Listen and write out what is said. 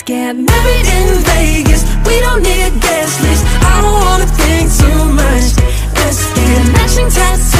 get married in Vegas, we don't need a guest list. I don't wanna think too much. Let's get matching tattoos